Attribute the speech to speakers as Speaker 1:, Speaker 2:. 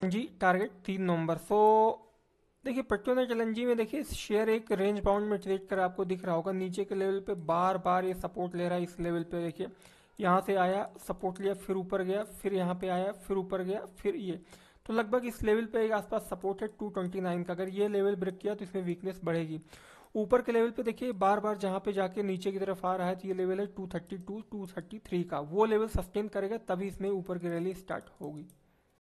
Speaker 1: जी target 3 नवंबर। सो देखिए Petronet LNG में देखिए शेयर एक रेंज बाउंड में ट्रेड कर आपको दिख रहा होगा, नीचे के लेवल पे बार बार ये सपोर्ट ले रहा है। इस लेवल पे देखिए यहाँ से आया सपोर्ट लिया, फिर ऊपर गया, फिर यहाँ पे आया, फिर ऊपर गया, फिर ये। तो लगभग इस लेवल पे एक आसपास सपोर्ट है 229 का। अगर ये लेवल ब्रेक किया तो इसमें वीकनेस बढ़ेगी। ऊपर के लेवल पे देखिए बार बार जहाँ पे जाके नीचे की तरफ आ रहा है, तो ये लेवल है 232 233 का, वो लेवल सस्टेन करेगा तभी इसमें ऊपर की रैली स्टार्ट होगी।